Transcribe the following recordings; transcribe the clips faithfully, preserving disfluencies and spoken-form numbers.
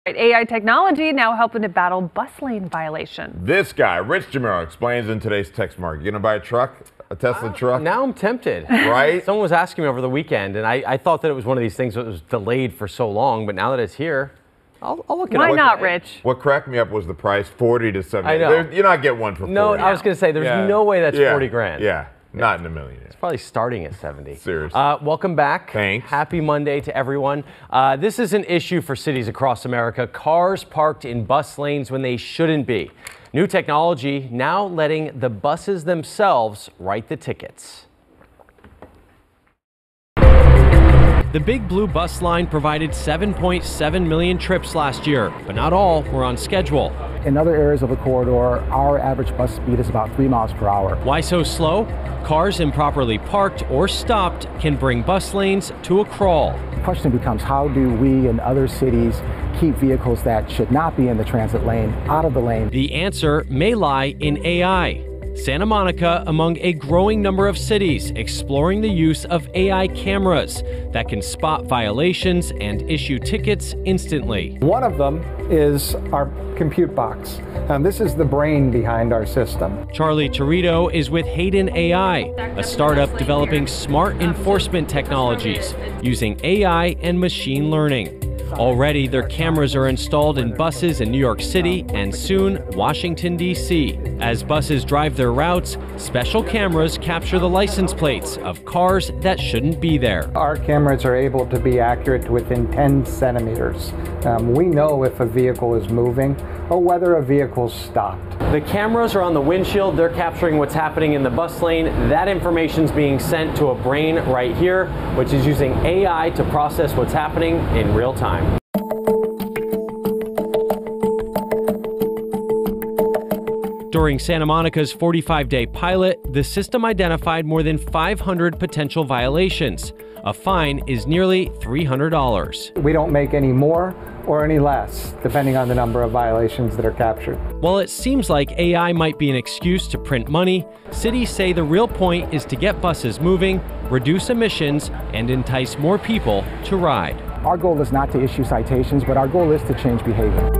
A I technology now helping to battle bus lane violations. This guy, Rich DeMuro, explains in today's text market. You gonna buy a truck? A Tesla uh, truck? Now I'm tempted. Right? Someone was asking me over the weekend, and I, I thought that it was one of these things that was delayed for so long, but now that it's here, I'll, I'll look at it. Why not, Rich? What cracked me up was the price, forty to seventy. I know. There, you're not getting one for forty. No, I was gonna say, there's yeah. no way that's yeah. forty grand. Yeah, not in a million. It's probably starting at seventy. Seriously. Uh, welcome back. Thanks. Happy Monday to everyone. Uh, this is an issue for cities across America. Cars parked in bus lanes when they shouldn't be. New technology now letting the buses themselves write the tickets. The Big Blue bus line provided seven point seven million trips last year, but not all were on schedule. In other areas of the corridor, our average bus speed is about three miles per hour. Why so slow? Cars improperly parked or stopped can bring bus lanes to a crawl. The question becomes, how do we and other cities keep vehicles that should not be in the transit lane out of the lane? The answer may lie in A I. Santa Monica among a growing number of cities exploring the use of A I cameras that can spot violations and issue tickets instantly. One of them is our compute box. And this is the brain behind our system. Charlie Torito is with Hayden A I, a startup developing smart enforcement technologies using A I and machine learning. Already, their cameras are installed in buses in New York City and soon Washington, D C As buses drive their routes, special cameras capture the license plates of cars that shouldn't be there. Our cameras are able to be accurate to within ten centimeters. Um, we know if a vehicle is moving or whether a vehicle's stopped. The cameras are on the windshield. They're capturing what's happening in the bus lane. That information's being sent to a brain right here, which is using A I to process what's happening in real time. During Santa Monica's forty-five day pilot, the system identified more than five hundred potential violations. A fine is nearly three hundred dollars. We don't make any more or any less, depending on the number of violations that are captured. While it seems like A I might be an excuse to print money, cities say the real point is to get buses moving, reduce emissions, and entice more people to ride. Our goal is not to issue citations, but our goal is to change behavior.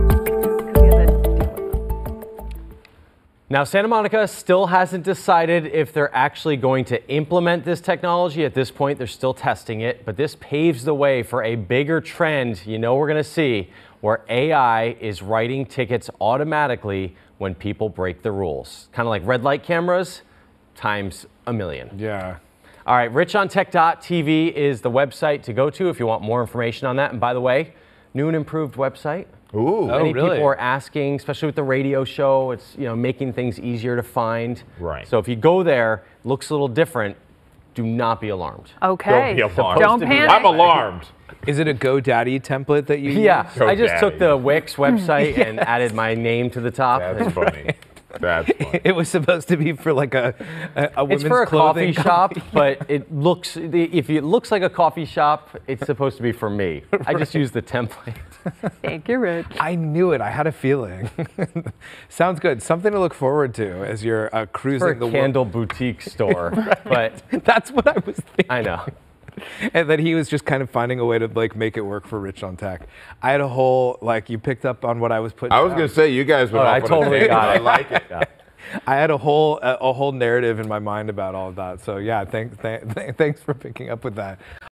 Now, Santa Monica still hasn't decided if they're actually going to implement this technology. At this point, they're still testing it, but this paves the way for a bigger trend you know we're going to see, where A I is writing tickets automatically when people break the rules. Kind of like red light cameras times a million. Yeah. All right, rich on tech dot T V is the website to go to if you want more information on that. And by the way, new and improved website. Ooh. Many oh, really? people are asking, especially with the radio show, it's you know making things easier to find. Right. So if you go there, it looks a little different. Do not be alarmed. Okay. Don't be alarmed. Don't panic. I'm alarmed. Is it a GoDaddy template that you Yeah, use? I just GoDaddy. took the Wix website and added my name to the top. That's funny. That's funny. It was supposed to be for like a, a, a women's It's for a coffee clothing shop, but it looks, if it looks like a coffee shop, it's supposed to be for me. Right. I just use the template. Thank you, Rich. I knew it. I had a feeling. Sounds good. Something to look forward to as you're uh, cruising For a the candle world. boutique store, but That's what I was thinking. I know. And then he was just kind of finding a way to like make it work for Rich on Tech. I had a whole, like, you picked up on what I was putting I was down. going to say, you guys went Oh, off I on a totally tangent. got it. I like it. Yeah. I had a whole a, a whole narrative in my mind about all of that. So yeah, thank, th th thanks for picking up with that.